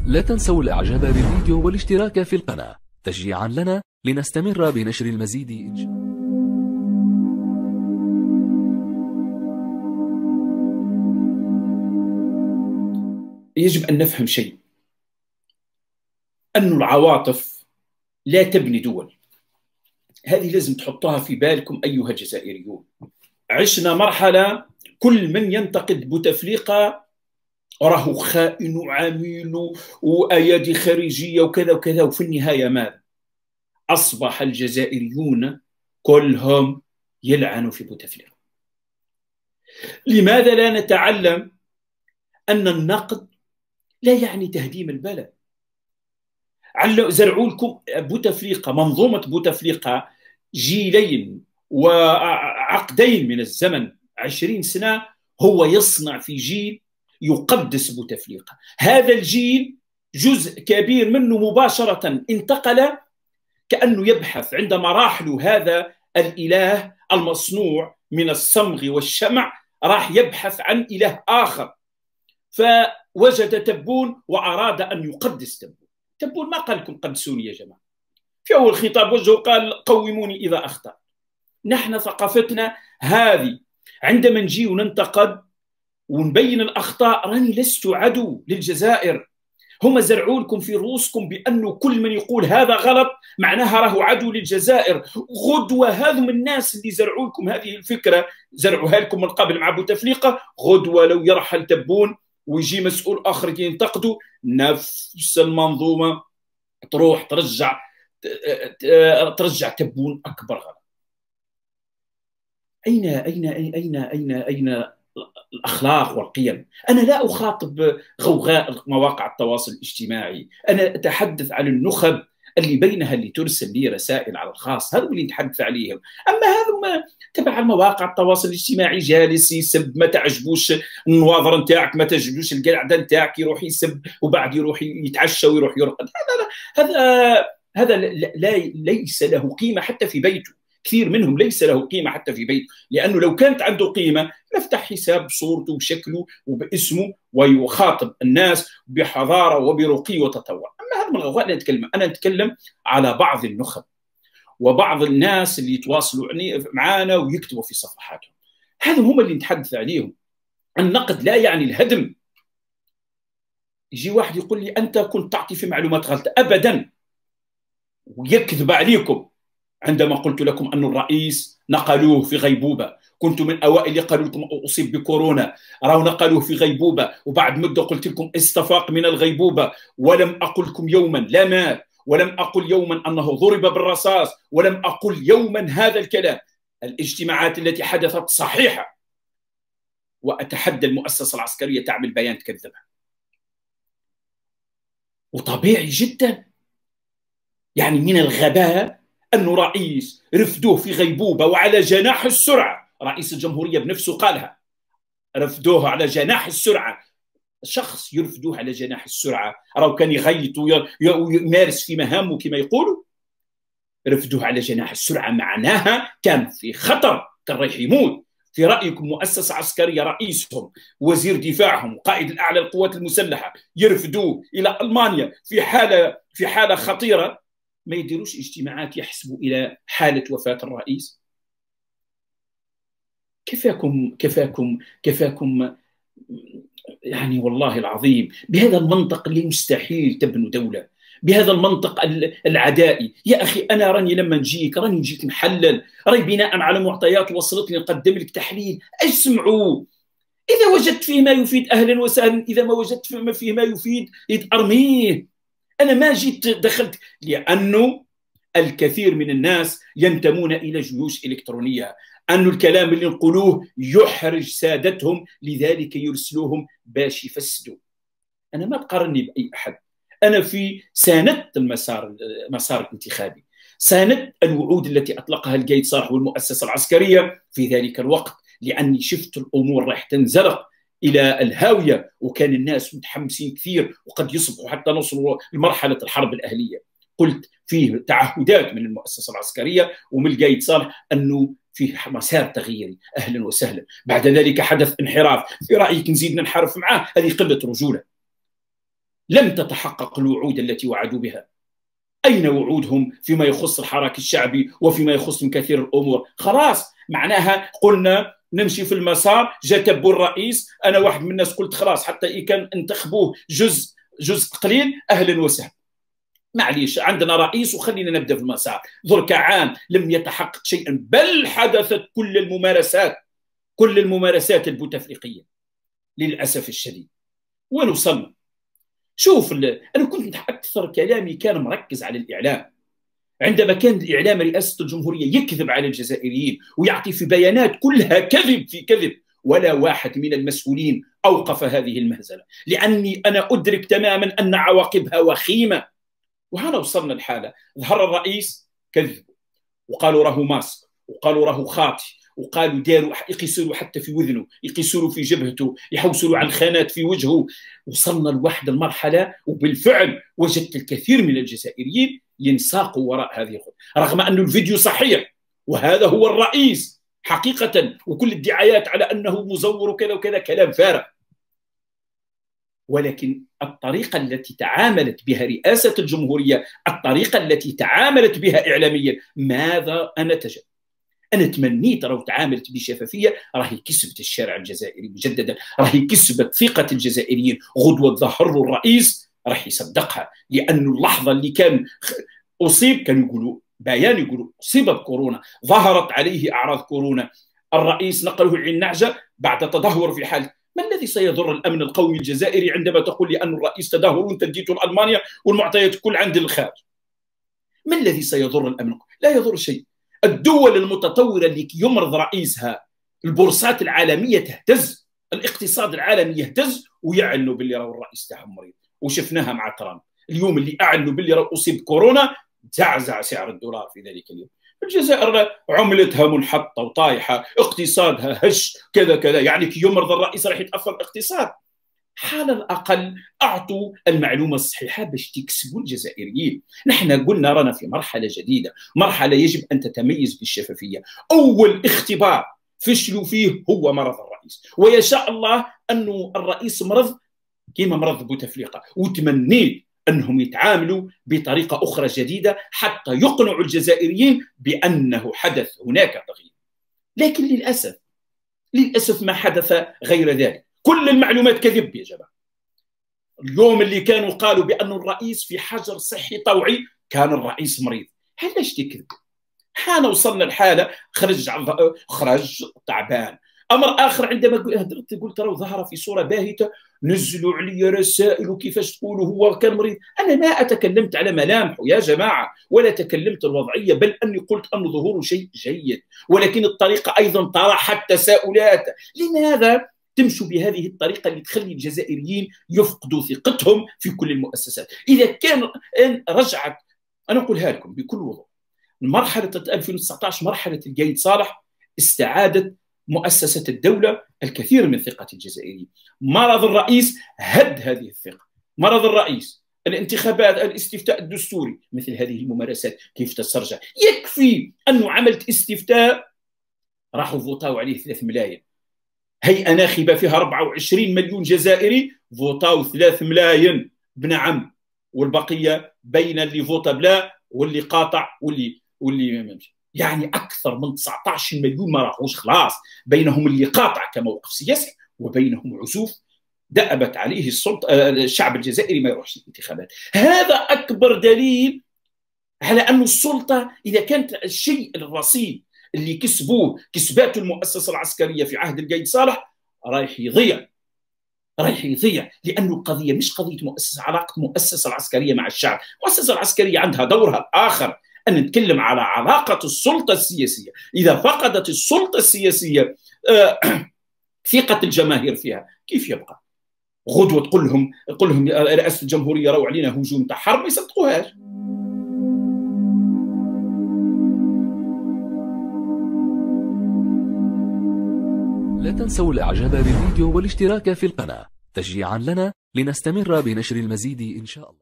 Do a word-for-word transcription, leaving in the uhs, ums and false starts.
لا تنسوا الاعجاب بالفيديو والاشتراك في القناة تشجيعا لنا لنستمر بنشر المزيد إن شاء الله. يجب أن نفهم شيء، أن العواطف لا تبني دول. هذه لازم تحطها في بالكم أيها الجزائريون. عشنا مرحلة كل من ينتقد بوتفليقة راه خائن وعميل وأيادي خارجية وكذا وكذا، وفي النهاية ماذا؟ أصبح الجزائريون كلهم يلعنوا في بوتفليقة. لماذا لا نتعلم أن النقد لا يعني تهديم البلد؟ زرعوا لكم بوتفليقة، منظومة بوتفليقة جيلين وعقدين من الزمن، عشرين سنة هو يصنع في جيل يقدس بوتفليقة. هذا الجيل جزء كبير منه مباشرة انتقل كأنه يبحث عند مراحل هذا الإله المصنوع من الصمغ والشمع، راح يبحث عن إله آخر، فوجد تبون وأراد أن يقدس تبون. تبون ما قال لكم قدسوني يا جماعة، في أول خطاب وجهه قال قوموني إذا أخطأ. نحن ثقافتنا هذه، عندما نجي وننتقد ونبين الأخطاء، راني لست عدو للجزائر. هم زرعوا لكم في رؤوسكم بأنه كل من يقول هذا غلط معناها راه عدو للجزائر. غدوة هذم الناس اللي زرعوا لكم هذه الفكرة، زرعوها لكم من قبل مع بوتفليقة، غدوة لو يرحل تبون ويجي مسؤول آخر ينتقده، نفس المنظومة تروح ترجع ترجع تبون أكبر غلط. أين أين أين أين أين الأخلاق والقيم؟ أنا لا أخاطب غوغاء مواقع التواصل الاجتماعي، أنا أتحدث عن النخب اللي بينها اللي ترسل لي رسائل على الخاص، هذا اللي نتحدث عليهم. أما هذا تبع المواقع التواصل الاجتماعي جالس يسب، ما تعجبوش النواظر نتاعك، ما تعجبوش القعده نتاعك، يروح يسب وبعد يروح يتعشى ويروح يرقد. هذا هذا هذا لا ليس له قيمه حتى في بيته. كثير منهم ليس له قيمه حتى في بيته، لانه لو كانت عنده قيمه يفتح حساب بصورته وبشكله وباسمه ويخاطب الناس بحضاره وبرقي وتطور. اما هذا من الغوغاء لا نتكلم، انا نتكلم على بعض النخب وبعض الناس اللي يتواصلوا معنا ويكتبوا في صفحاتهم، هذا هم اللي نتحدث عليهم. النقد لا يعني الهدم. يجي واحد يقول لي انت كنت تعطي في معلومات غلط، ابدا، ويكذب عليكم. عندما قلت لكم أن الرئيس نقلوه في غيبوبة، كنت من أوائل اللي قالوا لكم أصيب بكورونا، راهو نقلوه في غيبوبة، وبعد مدة قلت لكم استفاق من الغيبوبة، ولم أقل لكم يوما لا مات، ولم أقل يوما أنه ضرب بالرصاص، ولم أقل يوما هذا الكلام. الاجتماعات التي حدثت صحيحة، وأتحدى المؤسسة العسكرية تعمل بيان تكذبها. وطبيعي جدا، يعني من الغباء أنه رئيس رفدوه في غيبوبة وعلى جناح السرعة، رئيس الجمهورية بنفسه قالها، رفدوه على جناح السرعة. شخص يرفدوه على جناح السرعة، راهو كان يغيط ويمارس في مهامه كما يقولوا. رفدوه على جناح السرعة معناها كان في خطر، كان رايح يموت. في رأيكم مؤسسة عسكرية رئيسهم وزير دفاعهم وقائد الأعلى للقوات المسلحة يرفدوه إلى ألمانيا في حالة في حالة خطيرة، ما يديروش اجتماعات يحسبوا إلى حالة وفاة الرئيس؟ كفاكم كفاكم كفاكم يعني والله العظيم، بهذا المنطق اللي مستحيل تبنوا دولة، بهذا المنطق العدائي. يا أخي أنا راني لما نجيك راني نجيك محلل، راني بناء على معطيات وصلتني نقدم لك تحليل. اسمعوا، إذا وجدت فيه ما يفيد أهلا وسهلا، إذا ما وجدت فيه ما يفيد أرميه. أنا ما جيت دخلت، لأنه الكثير من الناس ينتمون إلى جيوش إلكترونية، أن الكلام اللي نقولوه يحرج سادتهم، لذلك يرسلوهم باش يفسدوا. أنا ما تقارني بأي أحد، أنا في ساندت المسار مسار الانتخابي، ساندت الوعود التي أطلقها القايد صالح والمؤسسة العسكرية في ذلك الوقت، لأني شفت الأمور راح تنزلق إلى الهاوية، وكان الناس متحمسين كثير، وقد يصبحوا حتى نوصلوا لمرحلة الحرب الأهلية. قلت فيه تعهدات من المؤسسة العسكرية ومن القايد صالح أنه فيه مسار تغييري، أهلا وسهلا. بعد ذلك حدث انحراف، في رأيك نزيد ننحرف معاه؟ هذه قلة رجولة. لم تتحقق الوعود التي وعدوا بها. أين وعودهم فيما يخص الحراك الشعبي وفيما يخص من كثير الأمور؟ خلاص معناها قلنا نمشي في المسار، جاء تبو الرئيس. أنا واحد من الناس قلت خلاص حتى إن كان انتخبوه جزء جزء قليل أهلا وسهلا، معليش عندنا رئيس وخلينا نبدأ في المسار. ذلك عام لم يتحقق شيئا، بل حدثت كل الممارسات كل الممارسات البوتفليقية للأسف الشديد. وين وصلنا؟ شوف، أنا كنت أكثر كلامي كان مركز على الإعلام. عندما كان الإعلام رئاسة الجمهورية يكذب على الجزائريين ويعطي في بيانات كلها كذب في كذب، ولا واحد من المسؤولين أوقف هذه المهزلة، لأني أنا أدرك تماما أن عواقبها وخيمة. وهنا وصلنا الحالة، ظهر الرئيس كذبوا وقالوا راهو ماسك، وقالوا راهو خاطي، وقالوا داروا يقيسوا حتى في وذنه، يقيسوا في جبهته، يحوسوا على الخانات في وجهه. وصلنا لواحد المرحلة وبالفعل وجدت الكثير من الجزائريين ينساقوا وراء هذه الخطوة، رغم أن الفيديو صحيح وهذا هو الرئيس حقيقة، وكل الدعايات على أنه مزور وكذا وكذا كلام فارغ. ولكن الطريقة التي تعاملت بها رئاسة الجمهورية، الطريقة التي تعاملت بها إعلاميا، ماذا أنا تجد؟ أنا تمنيت لو تعاملت بشفافية، راهي كسبت الشارع الجزائري مجددا، راهي كسبت ثقة الجزائريين. غدوة ظهر له الرئيس راح يصدقها، لأن اللحظة اللي كان أصيب كانوا يقولوا بيان، يقولوا أصيب بكورونا، ظهرت عليه أعراض كورونا، الرئيس نقله عين نعجة بعد تدهور في حالة. ما الذي سيضر الأمن القومي الجزائري عندما تقول لي أن الرئيس تدهور وانت اديته لألمانيا والمعطيات كل عند الخارج؟ ما الذي سيضر الأمن؟ لا يضر شيء. الدول المتطورة اللي يمرض رئيسها البورصات العالمية تهتز، الاقتصاد العالمي يهتز، ويعلنوا باللي راهو الرئيس تاعهم مريض. وشفناها مع ترامب اليوم اللي أعلنوا باللي راهو أصيب كورونا، زعزع سعر الدولار في ذلك اليوم. الجزائر عملتها منحطة وطايحة، اقتصادها هش كذا كذا، يعني كي يمرض الرئيس راح يتأثر الاقتصاد. على الأقل أعطوا المعلومة الصحيحة باش تكسبوا الجزائريين. نحن قلنا رانا في مرحلة جديدة، مرحلة يجب أن تتميز بالشفافية. أول اختبار فشلوا فيه هو مرض الرئيس، ويشاء الله أنه الرئيس مرض كما مرض بوتفليقة، وتمنيت أنهم يتعاملوا بطريقة أخرى جديدة حتى يقنعوا الجزائريين بأنه حدث هناك تغيير. لكن للأسف للأسف ما حدث غير ذلك. كل المعلومات كذب يا جماعة. اليوم اللي كانوا قالوا بأن الرئيس في حجر صحي طوعي، كان الرئيس مريض. علاش تكذب؟ حان وصلنا الحالة خرج خرج تعبان. أمر آخر، عندما هدرت قلت ترى ظهر في صورة باهتة، نزلوا علي رسائل وكيفاش تقولوا هو كان مريض. أنا ما أتكلمت على ملامحه يا جماعة، ولا تكلمت الوضعية، بل أني قلت أن ظهوره شيء جيد، ولكن الطريقة أيضا طرحت تساؤلات. لماذا تمشوا بهذه الطريقة اللي تخلي الجزائريين يفقدوا ثقتهم في كل المؤسسات؟ إذا كان رجعت، أنا أقولها لكم بكل وضوح، مرحلة ألفين وتسعة عشر مرحلة القايد صالح استعادت مؤسسة الدولة الكثير من ثقة الجزائريين. مرض الرئيس هد هذه الثقة، مرض الرئيس، الانتخابات، الاستفتاء الدستوري، مثل هذه الممارسات كيف تسترجع. يكفي أنه عملت استفتاء راحوا فوتاو عليه ثلاث ملايين، هيئة ناخبة فيها أربعة وعشرين مليون جزائري فوتاو ثلاث ملايين بنعم، والبقية بين اللي فوتا بلا واللي قاطع واللي واللي ممشي. يعني أكثر من تسعة عشر مليون ما راحوش خلاص، بينهم اللي قاطع كموقف سياسي وبينهم عزوف دأبت عليه السلطة الشعب الجزائري ما يروحش الانتخابات. هذا أكبر دليل على أن السلطة إذا كانت الشيء الرصيد اللي كسبوه كسبات المؤسسة العسكرية في عهد القايد صالح رايح يضيع، رايح يضيع، لأنه القضية مش قضية مؤسسة، علاقة مؤسسة العسكرية مع الشعب. المؤسسة العسكرية عندها دورها الآخر، أن نتكلم على علاقة السلطة السياسية. إذا فقدت السلطة السياسية ثقة الجماهير فيها، كيف يبقى؟ غدوة تقول لهم قل لهم رئاسة الجمهورية روح علينا هجوم تاع حرب، ما يصدقوهاش. لا تنسوا الإعجاب بالفيديو والاشتراك في القناة تشجيعا لنا لنستمر بنشر المزيد إن شاء الله.